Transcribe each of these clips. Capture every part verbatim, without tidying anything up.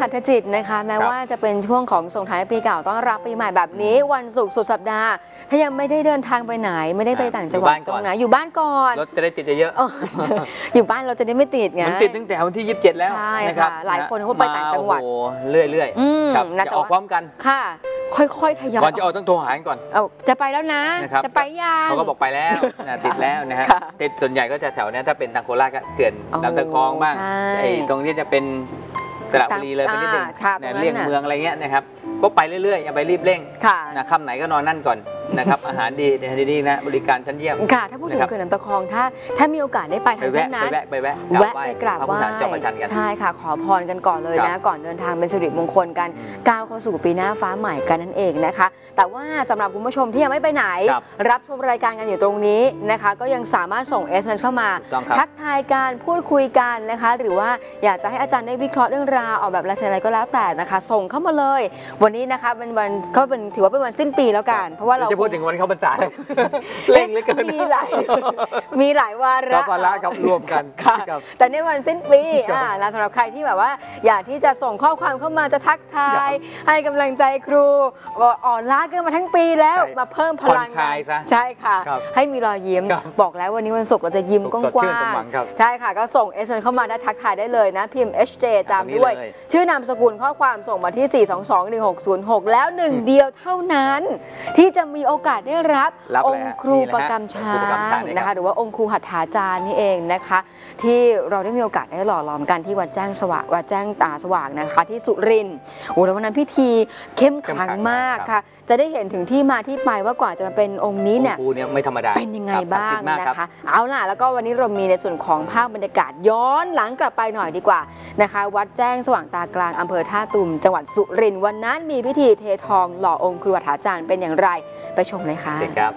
หัตถจิตนะคะแม้ว่าจะเป็นช่วงของส่งท้ายปีเก่าต้อนรับปีใหม่แบบนี้วันศุกร์สุดสัปดาห์ถ้ายังไม่ได้เดินทางไปไหนไม่ได้ไปต่างจังหวัดตรงไหนอยู่บ้านก่อนรถจะได้ติดเยอะอยู่บ้านเราจะได้ไม่ติดไงมันติดตั้งแต่วันที่ยี่สิบเจ็ดแล้วใช่ค่ะหลายคนเขาไปต่างจังหวัดเรื่อยๆครับจะออกพร้อมกันค่ะค่อยๆทยอยก่อนจะออกต้องโทรหาก่อนเอาจะไปแล้วนะจะไปยังเขาก็บอกไปแล้วติดแล้วนะฮะติดส่วนใหญ่ก็จะแถวนี้ถ้าเป็นทางโคราชก็เขื่อนลำตะคองบ้างไอ้ตรงนี้จะเป็นสระบุรีเลยไปนิดนึงเลี่ยงเมืองอะไรเงี้ยนะครับก็ไปเรื่อยๆอย่าไปรีบเร่งนะค่ำไหนก็นอนนั่นก่อนนะครับอาหารดีดีๆนะบริการชั้นเยี่ยมค่ะถ้าพูดถึงเขื่อนลำตะคองถ้าถ้ามีโอกาสได้ไปทางเส้นนั้นไปแวะแวะไปกราบไหว้ใช่ค่ะขอพรกันก่อนเลยนะก่อนเดินทางเป็นสิริมงคลกันก้าวเข้าสู่ปีหน้าฟ้าใหม่กันนั่นเองนะคะแต่ว่าสำหรับคุณผู้ชมที่ยังไม่ไปไหนรับชมรายการกันอยู่ตรงนี้นะคะก็ยังสามารถส่ง เอส เอ็ม เอส เข้ามาทักทายการพูดคุยกันนะคะหรือว่าอยากจะให้อาจารย์ได้วิเคราะห์เรื่องราวออกแบบอะไรก็แล้วแต่นะคะส่งเข้ามาเลยวันนี้นะคะเป็นวันก็เป็นถือว่าเป็นวันสิ้นปีแล้วกันเพราะว่าเราจะพูดถึงวันเข้าพรรษาเล่งเหลือเกินมีหลายมีหลายวาระวาระกับรวมกันแต่ในวันสิ้นปีอ่าสำหรับใครที่แบบว่าอยากที่จะส่งข้อความเข้ามาจะทักทายให้กำลังใจครูอ่อนล้าเกินมาทั้งปีแล้วมาเพิ่มพลังใช่ค่ะให้มีรอยยิ้มบอกแล้ววันนี้วันศุกร์เราจะยิ้มกว้างๆใช่ค่ะก็ส่ง เอส เอ็ม เอส เข้ามาได้ทักทายได้เลยนะพิมพ์ เอช เจ ตามด้วยชื่อนามสกุลข้อความส่งมาที่ สี่ สอง สอง หนึ่ง หก ศูนย์ หก แล้วหนึ่งเดียวเท่านั้นที่จะมีโอกาสได้รับองค์ครูประกำช้างนะคะหรือว่าองค์ครูหัตถาจารย์นี่เองนะคะที่เราได้มีโอกาสได้หล่อหลอมกันที่วัดแจ้งสว่างวัดแจ้งตาสว่างนะคะที่สุรินทร์โอ้แล้ววันนั้นพิธีเข้มขลังมากค่ะจะได้เห็นถึงที่มาที่ไปว่ากว่าจะมาเป็นองค์นี้เนี่ยไม่ธรรมดาเป็นยังไงบ้างนะคะเอาล่ะแล้วก็วันนี้เรามีในส่วนของภาพบรรยากาศย้อนหลังกลับไปหน่อยดีกว่านะคะวัดแจ้งสว่างตากลางอำเภอท่าตูมจังหวัดสุรินทร์วันนั้นมีพิธีเททองหล่อองค์ครูหัตถาจารย์เป็นอย่างไรไปชมเลยค่ะครับ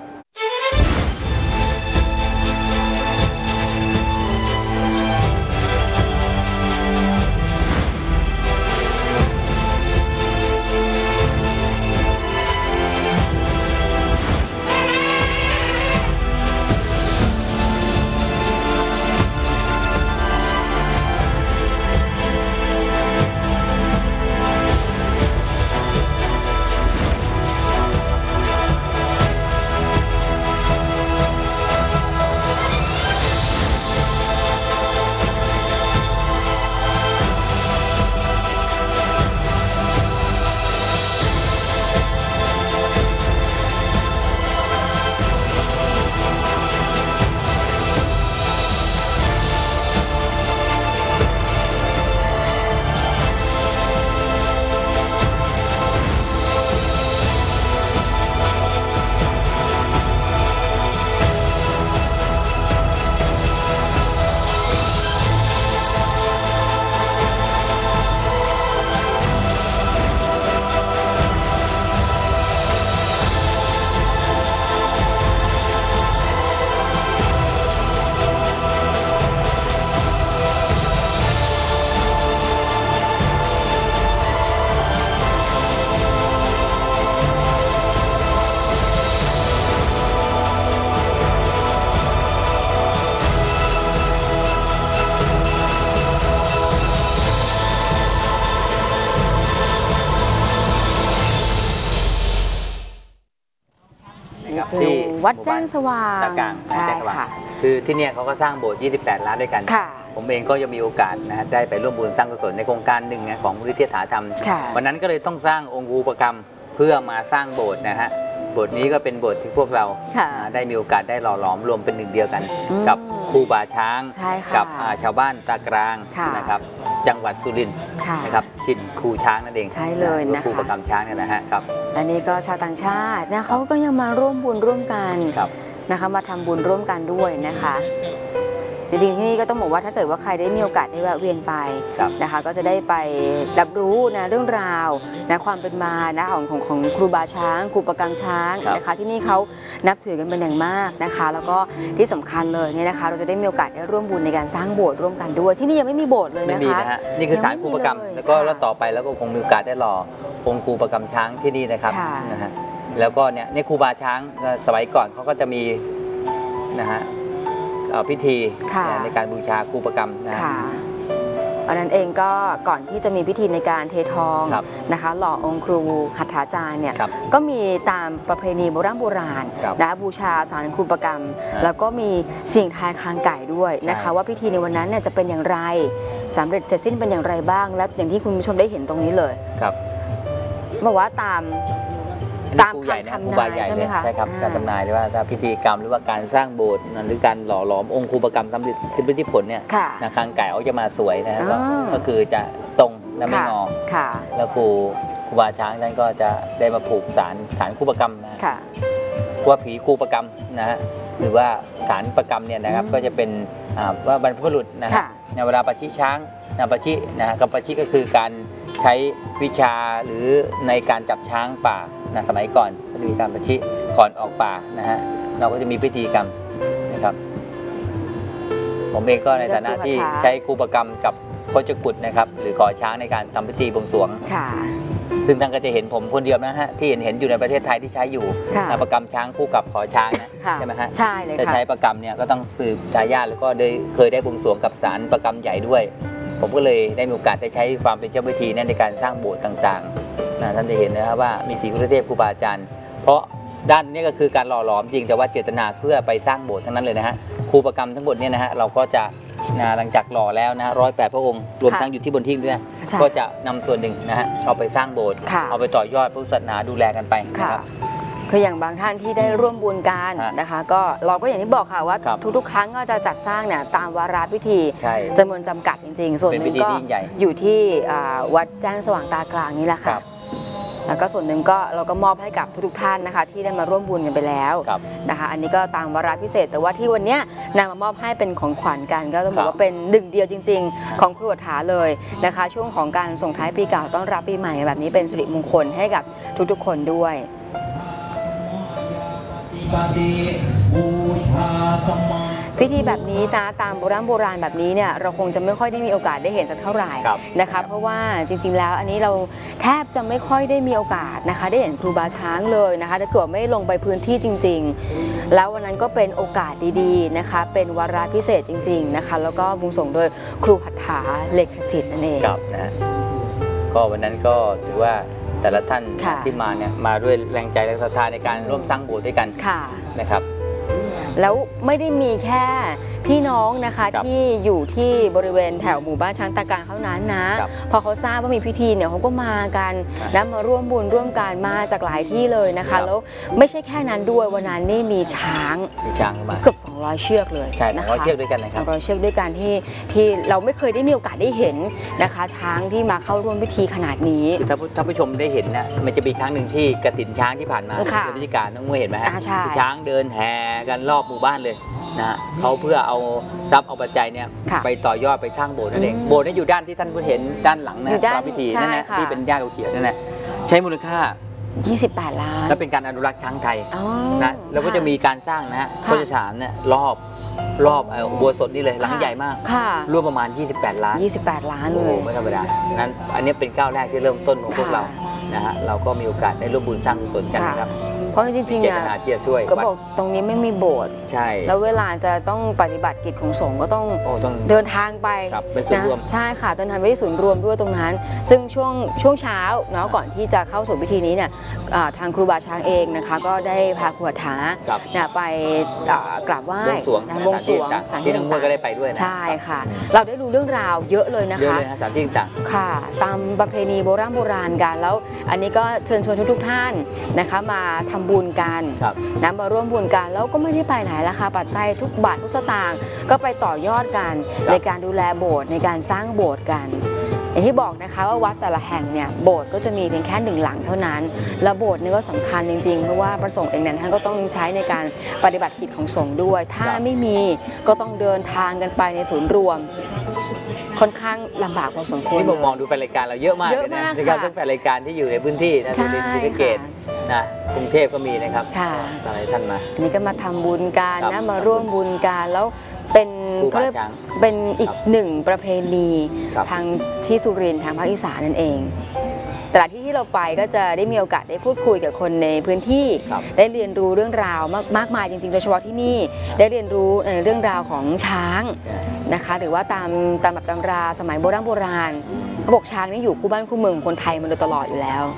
ที่วัดแจ้งสว่างตากลางใช่ค่ะคือที่นี่เขาก็สร้างโบสถ์ยี่สิบแปดล้านด้วยกันผมเองก็ยังมีโอกาสนะฮะได้ไปร่วมบุญสร้างกุศลในโครงการหนึ่งนะของมูลนิธิถาธรรมวันนั้นก็เลยต้องสร้างองค์ครูประกรรมเพื่อมาสร้างโบสถ์นะฮะโบสถ์นี้ก็เป็นโบสถ์ที่พวกเราได้มีโอกาสได้หล่อหลอมรวมเป็นหนึ่งเดียวกันกับครูบาช้างกับชาวบ้านตากลางนะครับจังหวัดสุรินทร์นะครับถิ่นครูช้างนั่นเองใช่เลยนะคะครูประกรรมช้างเนี่ยนะฮะครับอันนี้ก็ชาวต่างชาตินะเขาก็ยังมาร่วมบุญร่วมกันนะคะมาทำบุญร่วมกันด้วยนะคะจริงๆที่นี่ก็ต้องบอกว่าถ้าเกิดว่าใครได้มีโอกาสได้แวะเวียนไปนะคะก็จะได้ไปรับรู้นะเรื่องราวนะความเป็นมานะของของของครูบาช้างครูประกรรมช้างนะคะที่นี่เขานับถือกันเป็นอย่างมากนะคะแล้วก็ที่สำคัญเลยเนี่ยนะคะเราจะได้มีโอกาสได้ร่วมบุญในการสร้างโบสถ์ร่วมกันด้วยที่นี่ยังไม่มีโบสถ์เลยนะคะนี่คือศาลครูประกรรมแล้วก็แล้วต่อไปแล้วก็คงมีโอกาสได้หล่อองค์ครูประกรรมช้างที่นี่นะครับนะฮะแล้วก็เนี่ยในครูบาช้างสมัยก่อนเขาก็จะมีนะฮะพิธีในการบูชาครูประกรรมนะอันนั้นเองก็ก่อนที่จะมีพิธีในการเททองนะคะหล่อองค์ครูหัตถาจารย์เนี่ยก็มีตามประเพณีโบราณโบราณนะบูชาสารครูประกรรมแล้วก็มีสิ่งทายคางไก่ด้วยนะคะว่าพิธีในวันนั้นเนี่ยจะเป็นอย่างไรสำเร็จเสร็จสิ้นเป็นอย่างไรบ้างและอย่างที่คุณผู้ชมได้เห็นตรงนี้เลยครับบอกว่าตามตามคำทำนายใช่ไหมคะใช่ครับการทำนายหรือว่าพิธีกรรมหรือว่าการสร้างโบสถ์หรือการหล่อหลอมองค์ครูประกรรมสำเร็จขึ้นที่ผลเนี่ยนะคางไก่เขาจะมาสวยนะครับก็คือจะตรงและไม่งอแล้วครูครูบาช้างท่านก็จะได้มาผูกสารสารครูประกรรมนะว่าผีครูประกรรมนะฮะหรือว่าสารประกรรมเนี่ยนะครับก็จะเป็นว่าบรรพบุรุษนะฮะในเวลาประชิช้างนะประชินะกับประชิก็คือการใช้วิชาหรือในการจับช้างป่านะสมัยก่อนก็จะมีการประชิก่อนออกป่านะฮะเราก็จะมีพิธีกรรมนะครับผมเองก็ในฐานะที่ใช้ครูประกรรมกับโคจกุฎนะครับหรือขอช้างในการทำพิธีบวงสรวงซึ่งท่านก็จะเห็นผมคนเดียวนะฮะที่เห็นเห็นอยู่ในประเทศไทยที่ใช้อยู่ประกรรมช้างคู่กับขอช้างนะใช่ไหมฮะใช่เลยจะใช้ประกรรมเนี่ยก็ต้องสืบทายาทแล้วก็ได้เคยได้บวงสรวงกับศาลประกรรมใหญ่ด้วยผมก็เลยได้มีโอกาสได้ใช้ความเป็นเจ้าพิธีในการสร้างโบสถ์ต่างๆนะท่านจะเห็นนะครับว่ามีสีคุรเทพครูบาอาจารย์เพราะด้านนี้ก็คือการหล่อหลอมจริงแต่ว่าเจตนาเพื่อไปสร้างโบสถ์ทั้งนั้นเลยนะฮะครูประกรรมทั้งหมดเนี่ยนะฮะเราก็จะนะหลังจากหล่อแล้วนะร้อยแปดพระองค์รวมทั้งอยู่ที่บนที่ด้วยก็จะนำส่วนหนึ่งนะฮะเอาไปสร้างโบสถ์เอาไปต่อยอดพุทธศาสนาดูแลกันไปนะครับคืออย่างบางท่านที่ได้ร่วมบุญกันนะคะก็เราก็อย่างที่บอกค่ะว่าทุกๆครั้งก็จะจัดสร้างเนี่ยตามวาระพิธีจำนวนจำกัดจริงๆส่วนหนึ่งก็อยู่ที่วัดแจ้งสว่างตากลางนี่แหละค่ะแล้วก็ส่วนหนึ่งก็เราก็มอบให้กับทุกๆท่านนะคะที่ได้มาร่วมบุญกันไปแล้วนะคะอันนี้ก็ตามวาระพิเศษแต่ว่าที่วันนี้นำมามอบให้เป็นของขวัญกันก็ต้องบอกว่าเป็นหนึ่งเดียวจริงๆของครูหัตถาเลยนะคะช่วงของการส่งท้ายปีเก่าต้อนรับปีใหม่แบบนี้เป็นสิริมงคลให้กับทุกๆคนด้วยพิธีแบบนี้นะตามโบราณโบราณแบบนี้เนี่ยเราคงจะไม่ค่อยได้มีโอกาสได้เห็นสักเท่าไหร่นะคะเพราะว่าจริงๆแล้วอันนี้เราแทบจะไม่ค่อยได้มีโอกาสนะคะได้เห็นครูบาช้างเลยนะคะถ้าเกิดไม่ลงไปพื้นที่จริงๆแล้ววันนั้นก็เป็นโอกาสดีๆนะคะเป็นวาระพิเศษจริงๆนะคะแล้วก็บวงสรวงโดยครูหัตถาเลขจิตนั่นเองครับนะก็วันนั้นก็ถือว่าแต่ละท่านที่มาเนี่ยมาด้วยแรงใจและศรัทธาในการร่วมสร้างโบสถ์ด้วยกันนะครับแล้วไม่ได้มีแค่พี่น้องนะคะที่อยู่ที่บริเวณแถวหมู่บ้านช้างตากลางเท่านั้นนะพอเขาทราบว่ามีพิธีเนี่ยเขาก็มากันนะมาร่วมบุญร่วมกันมาจากหลายที่เลยนะคะแล้วไม่ใช่แค่นั้นด้วยวันนั้นนี่มีช้างมีช้างมาเกือบสองร้อยเชือกเลยใช่สองร้อยเชือกด้วยกันนะครับสองร้อยเชือกด้วยกันที่ที่เราไม่เคยได้มีโอกาสได้เห็นนะคะช้างที่มาเข้าร่วมพิธีขนาดนี้ถ้าท่านผู้ชมได้เห็นนะมันจะมีครั้งหนึ่งที่กฐินช้างที่ผ่านมาเดือนพฤศจิกายนน้องมวยเห็นไหมฮะช้างเดินแห่กันรอบหมู่บ้านเลยนะเขาเพื่อเอาทรัพย์เอาปัจจัยเนี่ยไปต่อยอดไปสร้างโบสถ์นั่นเองโบสถ์นั้นอยู่ด้านที่ท่านเห็นด้านหลังนะตามพิธีนั่นนะที่เป็นหญ้าเขียวนั่นนะใช้มูลค่ายี่สิบแปดล้านและเป็นการอนุรักษ์ช้างไทยนะแล้วก็จะมีการสร้างนะฮะโฆษฐานเนี่ยรอบรอบอุโบสถนี่เลยหลังใหญ่มากรวมประมาณยี่สิบแปดล้านยี่สิบแปดล้านเลยไม่ธรรมดานั้นอันนี้เป็นก้าวแรกที่เริ่มต้นของพวกเรานะฮะเราก็มีโอกาสได้ร่วมบุญสร้างกุศลกันนะครับเพราะจริงๆนะก็บอกตรงนี้ไม่มีโบสถ์ใช่แล้วเวลาจะต้องปฏิบัติกิจของสงฆ์ก็ต้องเดินทางไปนะใช่ค่ะเดินทางไปที่ศูนย์รวมด้วยตรงนั้นซึ่งช่วงช่วงเช้าเนาะก่อนที่จะเข้าสู่พิธีนี้เนี่ยทางครูบาช้างเองนะคะก็ได้พาครูหัตถาเนี่ยไปกราบไหว้บวงสรวงสถานที่ต่างๆก็ได้ไปด้วยใช่ค่ะเราได้รู้เรื่องราวเยอะเลยนะคะเยอะเลยสถานที่ต่างๆค่ะตามประเพณีโบราณโบราณกันแล้วอันนี้ก็เชิญชวนทุกๆท่านนะคะมาทำบุญกันนะมาร่วมบุญกันแล้วก็ไม่ได้ไปไหนละค่ะปัจจัยทุกบาททุกสตางค์ก็ไปต่อยอดกันในการดูแลโบสถ์ในการสร้างโบสถ์กันอย่างที่บอกนะคะว่าวัดแต่ละแห่งเนี่ยโบสถ์ก็จะมีเพียงแค่หนึ่งหลังเท่านั้นแล้วโบสถ์นี่ก็สำคัญจริงๆเพราะว่าพระสงฆ์เองนั้นท่านก็ต้องใช้ในการปฏิบัติกิจของสงฆ์ด้วยถ้าไม่มีก็ต้องเดินทางกันไปในศูนย์รวมค่อนข้างลำบากพอสมควรนี่ผมมองดูแฟนรายการเราเยอะมากเลยนะในการทุกแฟนรายการที่อยู่ในพื้นที่นะสุรินทร์ศรีสะเกษนะกรุงเทพก็มีนะครับหลายท่านมาอันนี้ก็มาทำบุญกันนะมาร่วมบุญกันแล้วเป็นเขาเรียกเป็นอีกหนึ่งประเพณีทางที่สุรินทร์ทางภาคอีสานนั่นเองแต่ละที่ที่เราไปก็จะได้มีโอกาสได้พูดคุยกับคนในพื้นที่ได้เรียนรู้เรื่องราวมากมากมายจริงๆโดยเฉพาะที่นี่ได้เรียนรู้ในเรื่องราวของช้างนะคะหรือว่าตามตามแบบตำราสมัยโบราณโบราณเขาบอกช้างนี่อยู่คู่บ้านคู่เมืองคนไทยมาโดยตลอดอยู่แล้ว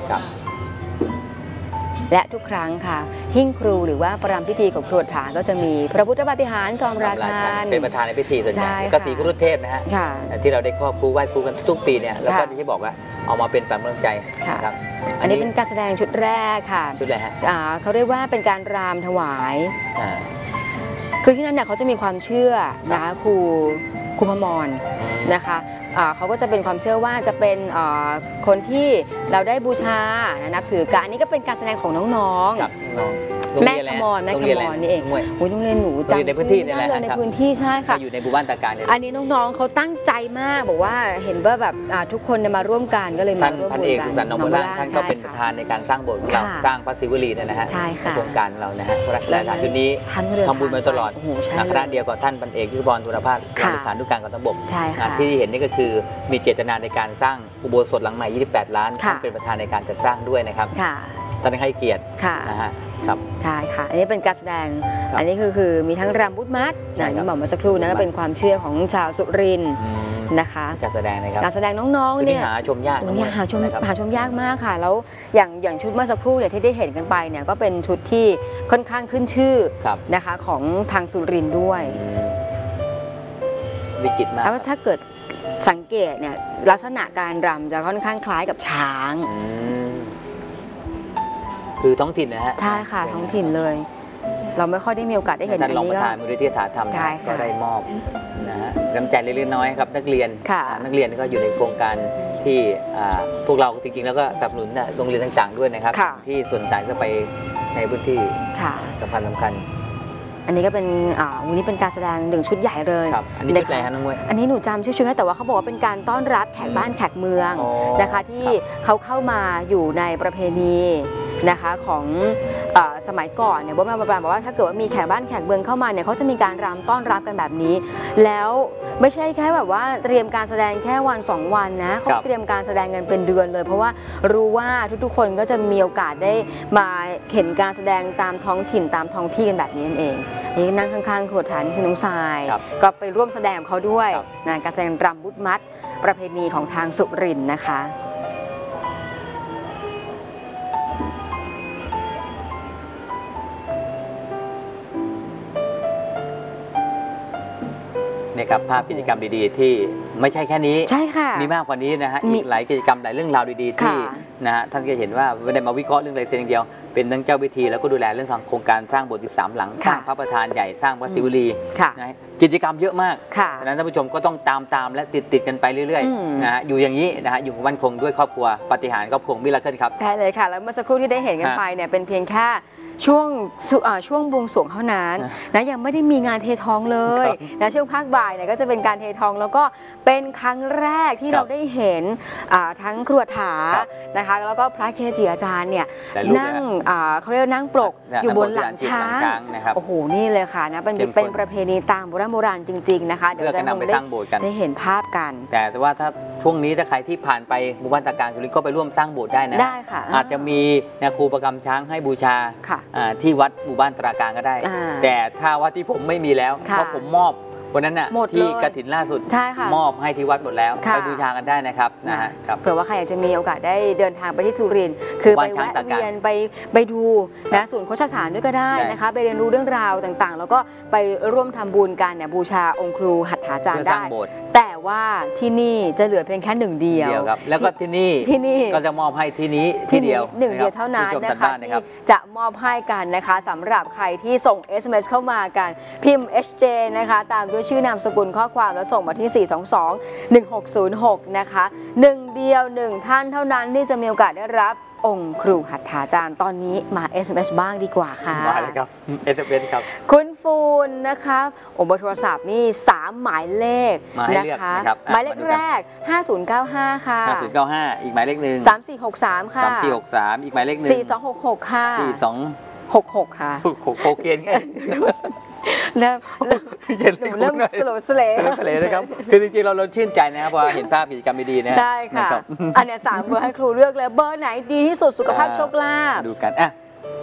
และทุกครั้งค่ะหิ้งครูหรือว่าประรำพิธีของครวญถาก็จะมีพระพุทธปาฏิหาริย์จอมราชันเป็นประธานในพิธีส่วนใหญ่ก็สีครุฑเทพนะฮะที่เราได้ครอบครูไหว้ครูกันทุกปีเนี่ยแล้วก็ที่บอกว่าเอามาเป็นฝันกำลังใจครับอันนี้เป็นการแสดงชุดแรกค่ะชุดอะไรฮะเขาเรียกว่าเป็นการรำถวายคือที่นั่นเนี่ยเขาจะมีความเชื่อนะคะครูครูพมรนะคะเขาก็จะเป็นความเชื่อว่าจะเป็นคนที่เราได้บูชานับถือกันอันนี้ก็เป็นการแสดงของน้องๆแม่ขมรแม่ขมรนี่เองโอ้ยโรงเรียนหนูจำในพื้นที่นี่แหละในพื้นที่ใช่ค่ะอยู่ในหมู่บ้านตาการอันนี้น้องๆเขาตั้งใจมากบอกว่าเห็นว่าแบบทุกคนมาร่วมกันก็เลยมาร่วมบุญกันพันเอกสุสันต์ นพล่างท่านก็เป็นประธานในการสร้างโบสถ์ของเราสร้างพระศิวลีนี่นะฮะโครงการเรานะฮะพระราชทานชุดนี้ทำบุญมาตลอดคณะเดียวกับท่านพันเอกยุทธพร ธุรภาสบริหารทุกการกองทัพบกที่เห็นนี่ก็คือมีเจตนาในการสร้างอุโบสถหลังใหม่ยี่สิบแปดล้านท่านเป็นประธานในการจัดสร้างด้วยนะครับท่านให้เกียรตินะฮะครับใช่ค่ะอันนี้เป็นการแสดงอันนี้คือคือมีทั้งรำบุตรมัดนะที่บอกมาสักครู่นะก็เป็นความเชื่อของชาวสุรินทร์นะคะการแสดงนะครับการแสดงน้องๆเนี่ยหาชมยากหาชมหาชมยากมากค่ะแล้วอย่างอย่างชุดเมื่อสักครู่เนี่ยที่ได้เห็นกันไปเนี่ยก็เป็นชุดที่ค่อนข้างขึ้นชื่อนะคะของทางสุรินทร์ด้วยวิจิตรมากแล้วถ้าเกิดสังเกตเนี่ยลักษณะการรำจะค่อนข้างคล้ายกับช้างคือท้องถิ่นนะฮะใช่ค่ะท้องถิ่นเลยเราไม่ค่อยได้มีโอกาสได้เห็นอันนี้ก็ท่านรองประธานมูลนิธิสถาธรรมก็ได้มอบนะฮะน้ำใจเล็กๆน้อยครับนักเรียนนักเรียนก็อยู่ในโครงการที่พวกเราจริงๆแล้วก็สนับสนุนโรงเรียนต่างๆด้วยนะครับที่ส่วนต่างก็ไปในพื้นที่สำคัญสำคัญอันนี้ก็เป็นวันนี้เป็นการแสดงหนึ่งชุดใหญ่เลยอันนี้ชุดอะไรคะน้องมวยอันนี้หนูจำชื่อชุดไม่แต่ว่าเขาบอกว่าเป็นการต้อนรับแขกบ้านแขกเมืองนะคะที่เขาเข้ามาอยู่ในประเพณีนะคะของสมัยก่อนเนี่ยโบราณโบราณบอกว่าถ้าเกิดว่ามีแขกบ้านแขกเมืองเข้ามาเนี่ยเขาจะมีการรำต้อนรับกันแบบนี้แล้วไม่ใช่แค่แบบว่าเตรียมการแสดงแค่วันสองวันนะเขาเตรียมการแสดงกันเป็นเดือนเลยเพราะว่ารู้ว่าทุกๆคนก็จะมีโอกาสได้มาเห็นการแสดงตามท้องถิ่นตามท้องที่กันแบบนี้นั่นเองนี่นั่งข้างๆขวดฐานคือน้องทรายก็ไปร่วมแสดงเขาด้วยงานการแสดงรำบุตรมัดประเพณีของทางสุรินทร์นะคะนี่ครับภาพกิจกรรมดีๆที่ไม่ใช่แค่นี้ใช่ค่ะมีมากกว่านี้นะฮะอีกหลายกิจกรรมหลายเรื่องราวดีๆที่นะฮะท่านก็เห็นว่าไม่ได้มาวิเคราะห์เรื่องลายเซ็นอย่างเดียวเป็นทั้งเจ้าพิธีแล้วก็ดูแลเรื่องโครงการสร้างโบสถ์สิบสามหลังสร้างพระประธานใหญ่สร้างพระศิวลีนะกิจกรรมเยอะมากดังนั้นท่านผู้ชมก็ต้องตามตามและติดติดกันไปเรื่อยๆนะฮะอยู่อย่างนี้นะฮะอยู่มั่นคงด้วยครอบครัวปาฏิหาริย์ครอบครัวมิราเคิลครับใช่เลยค่ะแล้วเมื่อสักครู่ที่ได้เห็นกันไปเนี่ยเป็นเพียงแค่ช่วงช่วงบวงสรวงเท่านั้นนะยังไม่ได้มีงานเททองเลยนะช่วงภาคบ่ายเนี่ยก็จะเป็นการเททองแล้วก็เป็นครั้งแรกที่เราได้เห็นทั้งครัวถานะคะแล้วก็พระเกจิอาจารย์เนี่ยนั่งเขาเรียกนั่งปลกอยู่บนหลังช้างโอ้โหนี่เลยค่ะนะเป็นเป็นประเพณีตามโบราณโบราณจริงๆนะคะเดี๋ยวจะได้ได้เห็นภาพกันแต่ว่าถ้าช่วงนี้ถ้าใครที่ผ่านไปหมู่บ้านตาการสุรินทร์ก็ไปร่วมสร้างโบสถ์ได้นะได้ค่ะอาจจะมีครูประกำช้างให้บูชาที่วัดหมู่บ้านตราการก็ได้แต่ถ้าวัดที่ผมไม่มีแล้วเพราะผมมอบวันนั้นน่ะที่กฐินล่าสุดมอบให้ที่วัดหมดแล้วไปบูชากันได้นะครับนะฮะเผื่อว่าใครอยากจะมีโอกาสได้เดินทางไปที่สุรินทร์คือไปแวะเวียนไปไปดูนะศูนย์โฆษศาสตร์ด้วยก็ได้นะคะไปเรียนรู้เรื่องราวต่างๆแล้วก็ไปร่วมทำบุญกันเนี่ยบูชาองค์ครูหัตถาจารย์ได้แต่ว่าที่นี่จะเหลือเพียงแค่หนึ่งเดียวแล้วก็ที่นี่ที่นี่ก็จะมอบให้ที่นี้ที่เดียวหนึ่งเดียวเท่านั้นนะคะที่จะมอบให้กันนะคะสำหรับใครที่ส่ง เอส เอ็ม เอส เข้ามากันพิมพ์ เอช เจ นะคะตามด้วยชื่อนามสกุลข้อความแล้วส่งมาที่สี่ สอง สอง หนึ่ง หก ศูนย์ หกนะคะหนึ่งเดียวหนึ่งท่านเท่านั้นที่จะมีโอกาสได้รับองค์ครูหัตถาจารย์ตอนนี้มา เอส เอ็ม เอส บ้างดีกว่าค่ะมาเลยครับ เอส เอ็ม เอส ครับคุณฟูนนะคะโอ้เบอร์โทรศัพท์นี่สามหมายเลขนะคะหมายเลขแรกห้าศูนย์เก้าห้าค่ะห้าศูนย์เก้าห้าอีกหมายเลขหนึ่งสามสี่หกสามค่ะสามสี่หกสามอีกหมายเลขหนึ่งสี่สองหกหกค่ะสี่สองหกหกค่ะหกหกโอเคไงเริ่มหนูเริ่มสโลสเลสเลนะครับคือจริงๆเราเราชื่นใจนะครับเพราะเห็นภาพกิจกรรมดีๆนะใช่ค่ะอันนี้สามเบอร์ให้ครูเลือกเลยเบอร์ไหนดีที่สุดสุขภาพโชคลาภดูกันอ่ะ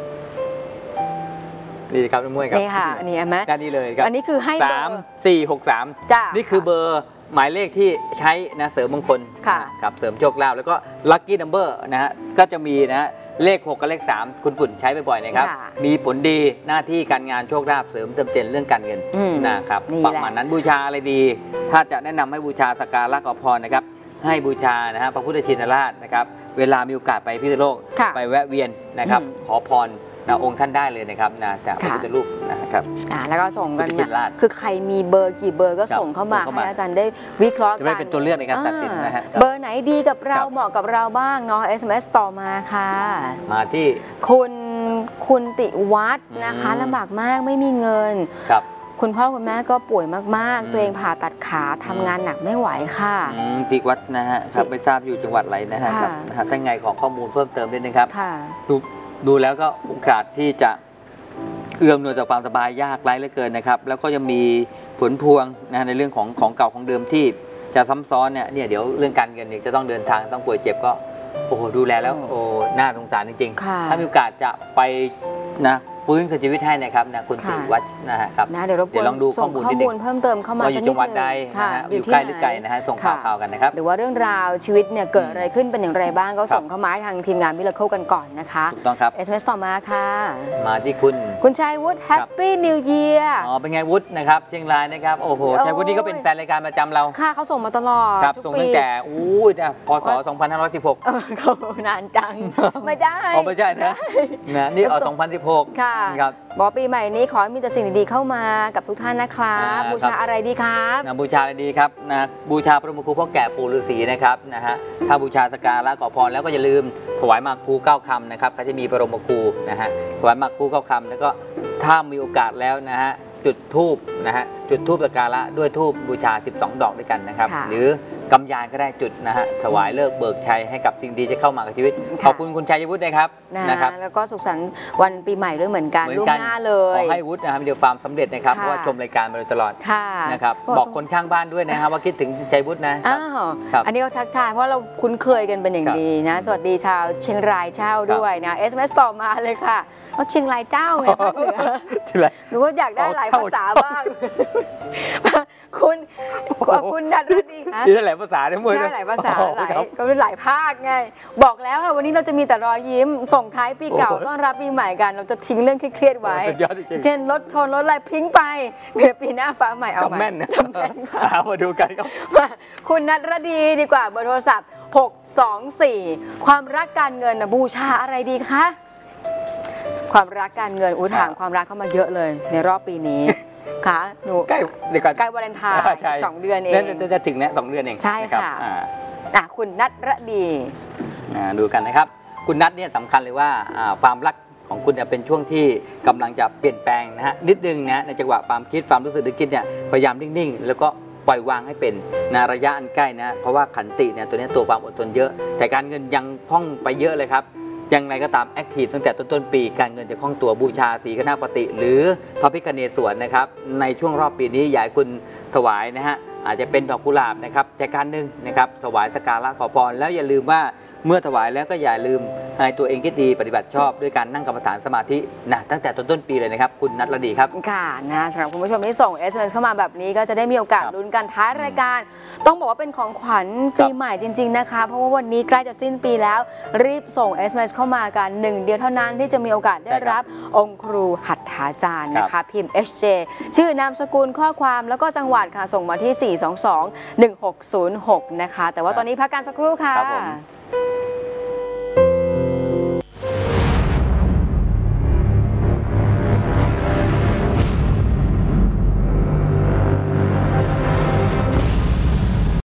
นี่ครับน้องมวยครับนี่ค่ะอันนี้ไหมด้านนี้เลยครับอันนี้คือให้สามสี่หกสามนี่คือเบอร์หมายเลขที่ใช้นะเสริมมงคลกับเสริมโชคลาภแล้วก็ลัคกี้นัมเบอร์นะฮะก็จะมีนะเลขหกกับเลขสามคุณปุ่นใช้บ่อยๆนะครับมีผลดีหน้าที่การงานโชคลาภเสริมเติมเต็มเรื่องการเงินนะครับประมาณนั้นบูชาอะไรดีถ้าจะแนะนำให้บูชาสักการะขอพรนะครับให้บูชานะฮะพระพุทธชินราชนะครับเวลามีโอกาสไปพิษณุโลกไปแวะเวียนนะครับขอพรนะองค์ท่านได้เลยนะครับนะจากพระพุทธรูปนะครับแล้วก็ส่งกันคือใครมีเบอร์กี่เบอร์ก็ส่งเข้ามาให้อาจารย์ได้วิเคราะห์กันจะไม่เป็นตัวเลือกในการตัดสินนะฮะเบอร์ไหนดีกับเราเหมาะกับเราบ้างเนาะ เอส เอ็ม เอส ต่อมาค่ะมาที่คุณคุณติวัฒน์นะคะลำบากมากไม่มีเงินครับคุณพ่อคุณแม่ก็ป่วยมากๆตัวเองผ่าตัดขาทำงานหนักไม่ไหวค่ะติวัฒน์นะฮะครับไม่ทราบอยู่จังหวัดอะไรนะฮะครับถ้าไงขอข้อมูลเพิ่มเติมด้วยนะครับดูดูแล้วก็โอกาสที่จะเอื้อมหน่วยต่อความสบายยากไร้เหลือเกินนะครับแล้วก็ยังมีผลพวงนะในเรื่องของของเก่าของเดิมที่จะซ้ำซ้อนเนี่ยเนี่ยเดี๋ยวเรื่องการเงินเนี่ยจะต้องเดินทางต้องป่วยเจ็บก็โอ้โหดูแลแล้วโอ้น่าสงสารจริงๆถ้ามีโอกาสจะไปนะฟื้นคืนชีวิตให้นะครับนะคุณติวัฒน์นะฮะครับเดี๋ยวลองดูข้อมูลนิดนึงเพิ่มเติมเข้ามาอยู่จังหวัดใดนะฮะอยู่ใกล้หรือไกลนะฮะส่งข่าวๆกันนะครับหรือว่าเรื่องราวชีวิตเนี่ยเกิดอะไรขึ้นเป็นอย่างไรบ้างก็ส่งเข้ามาทางทีมงานมิราเคิลกันก่อนนะคะถูกต้องครับเอส เอ็ม เอส ต่อมาค่ะมาที่คุณคุณชัยวุฒิแฮปปี้นิวเยียร์อ๋อเป็นไงวุฒินะครับเชียงรายนะครับโอ้โหชัยวุฒินี่ก็เป็นแฟนรายการประจำเราค่ะเขาส่งมาตลอดครับส่งตั้งแต่อู้ยพศสองพันห้าร้อยสิบหกเขานานจังไม่ได้ไม่ใช่นะนะนี่เอาสองพันสิบหกค่ะครับบอกปีใหม่นี้ขอให้มีแต่สิ่งดีๆเข้ามากับทุกท่านนะครับบูชาอะไรดีครับนะบูชาอะไรดีครับนะบูชาพระมครูพ่อแก่ปู่ฤาษีนะครับนะฮะถ้าบูชาสักการะขอพรแล้วก็อย่าลืมถวายหมากพลูเก้าคำนะครับเขาจะมีพระมครูนะฮะถวายหมากพลูเก้าคำแล้วก็ถ้ามีโอกาสแล้วนะฮะจุดธูปนะฮะจุดธูปสักการะด้วยธูปบูชาสิบสองดอกด้วยกันนะครับหรือกำยานก็ได้จุดนะฮะถวายเลิกเบิกชัยให้กับสิ่งดีจะเข้ามากับชีวิตขอบคุณคุณชัยวุฒินะครับนะครับแล้วก็สุขสันต์วันปีใหม่ด้วยเหมือนกันล่วงหน้าเลยขอให้วุฒินะครับเดี๋ยวความสำเร็จนะครับเพราะว่าชมรายการมาโดยตลอดนะครับบอกคนข้างบ้านด้วยนะครับว่าคิดถึงชัยวุฒินะอ้าวอันนี้ก็ทักทายเพราะเราคุ้นเคยกันเป็นอย่างดีนะสวัสดีชาวเชียงรายเช่าด้วยนะ เอส เอ็ม เอส ต่อมาเลยค่ะเพราะเชียงรายเจ้าไงภาคเหนือหนูว่าอยากได้หลายภาษาบ้างคุณคุณนัทดีค่ะนี่หลายภาษาทั้งหมดใช่หลายภาษาหลายก็เป็นหลายภาคไงบอกแล้วค่ะวันนี้เราจะมีแต่รอยยิ้มส่งท้ายปีเก่าต้อนรับปีใหม่กันเราจะทิ้งเรื่องเครียดไว้เช่นรถชนรถอะไรพลิ้งไปเดี๋ยวปีหน้าฟ้าใหม่เอาใหม่จำแม่นนะจำแม่นมาดูกันครับคุณนัทดีดีกว่าเบอร์โทรศัพท์หกสองสี่ความรักการเงินบูชาอะไรดีคะความรักการเงินอู้ถามความรักเข้ามาเยอะเลยในรอบปีนี้ค่ะหนูใกล้เดี๋ยวก่อนใกล้วาเลนไทน์สองเดือนเองนั่นจะถึงเนี่ยสองเดือนเองใช่ค่ะอ่ะคุณนัทระดีดูกันนะครับคุณนัทเนี่ยสำคัญเลยว่าความรักของคุณเนี่ยเป็นช่วงที่กำลังจะเปลี่ยนแปลงนะฮะนิดนึงนะในจังหวะความคิดความรู้สึกนึกคิดเนี่ยพยายามนิ่งๆแล้วก็ปล่อยวางให้เป็นนะระยะอันใกล้นะเพราะว่าขันติเนี่ยตัวนี้ตัวความอดทนเยอะแต่การเงินยังคล่องไปเยอะเลยครับยังไงก็ตามแอคทีฟตั้งแต่ต้นต้นปีการเงินจะคล่องตัวบูชาศรีคณปฏิหรือพระพิฆเนศวรนะครับในช่วงรอบปีนี้อยากให้คุณถวายนะฮะอาจจะเป็นดอกกุหลาบนะครับใจการหนึ่งนะครับถวายสักการะขอพรแล้วอย่าลืมว่าเมื่อถวายแล้วก็อย่าลืมให้ตัวเองคิดดีปฏิบัติชอบด้วยการนั่งกรรมฐานสมาธินะตั้งแต่ต้นต้นปีเลยนะครับคุณนัทระดีครับค่ะนะสำหรับคุณผู้ชมที่ส่ง เอส เอ็ม เอส เข้ามาแบบนี้ก็จะได้มีโอกาสลุ้นกันท้ายรายการต้องบอกว่าเป็นของขวัญปีใหม่จริงๆนะคะเพราะว่าวันนี้ใกล้จะสิ้นปีแล้วรีบส่ง เอส เอ็ม เอส เข้ามากันหนึ่งเดียวเท่านั้นที่จะมีโอกาสได้รับองค์ครูหัตถาจารย์นะคะพิมพ์ เอช เจ ชื่อนามสกุลข้อความแล้วก็จังหวัดค่ะส่งมาที่สี่ สอง สอง หนึ่ง หก ศูนย์ หกนะคะแต่ว่าตอนนี้พักกันสักครู่ค่ะ